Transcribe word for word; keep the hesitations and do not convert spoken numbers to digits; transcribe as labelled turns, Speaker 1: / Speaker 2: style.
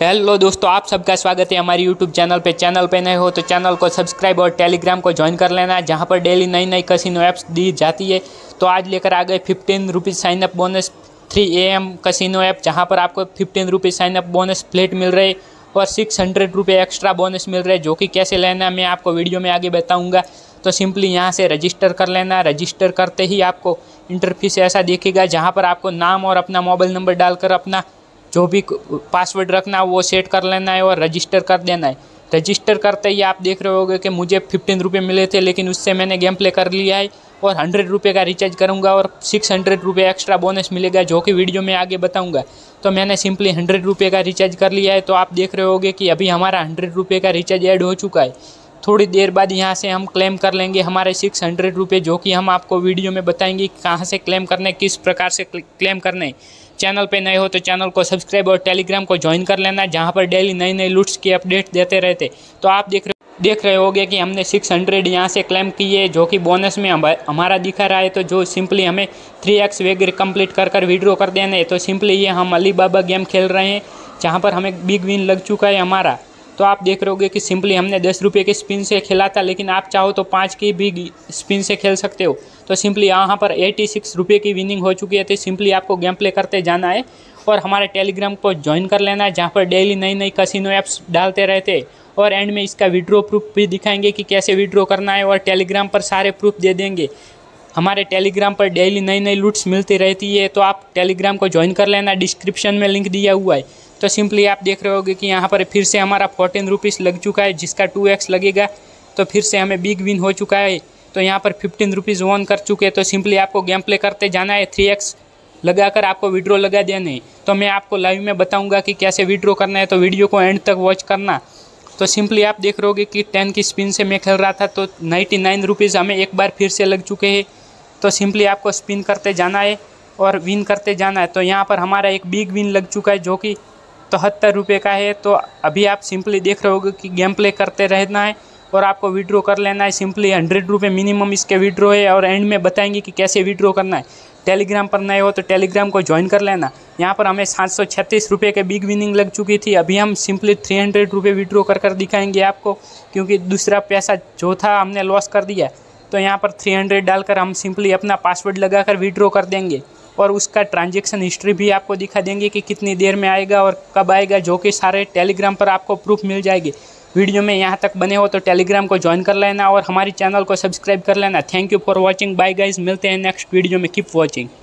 Speaker 1: Hello दोस्तों, आप सबका स्वागत है हमारी यूट्यूब चैनल पे। चैनल पे नए हो तो चैनल को सब्सक्राइब और टेलीग्राम को ज्वाइन कर लेना, जहां पर डेली नई नई कसिनो ऐप्स दी जाती है। तो आज लेकर आ गए fifteen rupees sign up bonus three A M casino app, जहां पर आपको fifteen rupees sign up bonus plate मिल रहे और सिक्स हंड्रेड रुपये एक्स्ट्रा बोनस मिल रहे, जो कि कैसे लेना मैं आपको वीडियो में आगे बताऊँगा। तो सिंपली यहाँ से रजिस्टर कर लेना। रजिस्टर करते ही आपको इंटरफेस ऐसा दिखेगा, जहाँ पर आपको नाम और अपना मोबाइल नंबर डालकर अपना जो भी पासवर्ड रखना है वो सेट कर लेना है और रजिस्टर कर देना है। रजिस्टर करते ही आप देख रहे होगे कि मुझे फिफ्टीन रुपये मिले थे, लेकिन उससे मैंने गेम प्ले कर लिया है और हंड्रेड रुपये का रिचार्ज करूँगा और सिक्स हंड्रेड रुपये एक्स्ट्रा बोनस मिलेगा, जो कि वीडियो में आगे बताऊँगा। तो मैंने सिंपली हंड्रेड रुपये का रिचार्ज कर लिया है। तो आप देख रहे होगे कि अभी हमारा हंड्रेड रुपये का रिचार्ज ऐड हो चुका है। थोड़ी देर बाद यहाँ से हम क्लेम कर लेंगे हमारे सिक्स हंड्रेड रुपये, जो कि हम आपको वीडियो में बताएंगे कहाँ से क्लेम करने, किस प्रकार से क्लेम करने। चैनल पे नए हो तो चैनल को सब्सक्राइब और टेलीग्राम को ज्वाइन कर लेना, जहाँ पर डेली नई नई लूट्स की अपडेट देते रहते। तो आप देख रहे देख रहे होगे कि हमने सिक्स हंड्रेड यहाँ से क्लेम किए, जो कि बोनस में हमारा दिखा रहा है। तो जो सिंपली हमें थ्री एक्स वगैरह कंप्लीट कर कर विड्रॉ कर देना है। तो सिंपली ये हम अली बाबा गेम खेल रहे हैं, जहाँ पर हमें बिग विन लग चुका है हमारा। तो आप देख रहे होगे कि सिंपली हमने दस रुपये के स्पिन से खेला था, लेकिन आप चाहो तो पाँच की भी स्पिन से खेल सकते हो। तो सिंपली यहाँ पर एटी सिक्स रुपये की विनिंग हो चुकी है। तो सिंपली आपको गेम प्ले करते जाना है और हमारे टेलीग्राम को ज्वाइन कर लेना है, जहाँ पर डेली नई नई कसिनो ऐप्स डालते रहते और एंड में इसका विड्रॉ प्रूफ भी दिखाएंगे कि कैसे विड्रॉ करना है, और टेलीग्राम पर सारे प्रूफ दे देंगे। हमारे टेलीग्राम पर डेली नई नई लूट्स मिलती रहती है। तो आप टेलीग्राम को ज्वाइन कर लेना, डिस्क्रिप्शन में लिंक दिया हुआ है। तो सिंपली आप देख रहे होगे कि यहाँ पर फिर से हमारा फोर्टीन रुपीज़ लग चुका है, जिसका टू एक्स लगेगा। तो फिर से हमें बिग विन हो चुका है। तो यहाँ पर फिफ्टीन रुपीज़ ओन कर चुके हैं। तो सिंपली आपको गेम प्ले करते जाना है, थ्री एक्स लगाकर आपको विड्रॉ लगा देना है। तो मैं आपको लाइव में बताऊँगा कि कैसे विड्रॉ करना है, तो वीडियो को एंड तक वॉच करना। तो सिंपली आप देख रहे होगे कि टेन की स्पिन से मैं खेल रहा था, तो नाइन्टी नाइन रुपीज़ हमें एक बार फिर से लग चुके हैं। तो सिंपली आपको स्पिन करते जाना है और विन करते जाना है। तो यहाँ पर हमारा एक बिग विन लग चुका है, जो कि तिहत्तर रुपये का है। तो अभी आप सिंपली देख रहे होगे कि गेम प्ले करते रहना है और आपको विड्रॉ कर लेना है। सिंपली हंड्रेड रुपये मिनिमम इसके विड्रॉ है, और एंड में बताएंगे कि कैसे विड्रॉ करना है। टेलीग्राम पर नए हो तो टेलीग्राम को ज्वाइन कर लेना। यहाँ पर हमें सात सौ छत्तीस रुपये के बिग विनिंग लग चुकी थी। अभी हम सिंपली थ्री हंड्रेड रुपये विड्रॉ कर कर दिखाएंगे आपको, क्योंकि दूसरा पैसा जो था हमने लॉस कर दिया। तो यहाँ पर थ्री हंड्रेड डालकर हम सिंपली अपना पासवर्ड लगाकर विड्रॉ कर देंगे, और उसका ट्रांजैक्शन हिस्ट्री भी आपको दिखा देंगे कि कितनी देर में आएगा और कब आएगा, जो कि सारे टेलीग्राम पर आपको प्रूफ मिल जाएगी। वीडियो में यहाँ तक बने हो तो टेलीग्राम को ज्वाइन कर लेना और हमारी चैनल को सब्सक्राइब कर लेना। Thank you for watching, bye guys, मिलते हैं नेक्स्ट वीडियो में। Keep watching.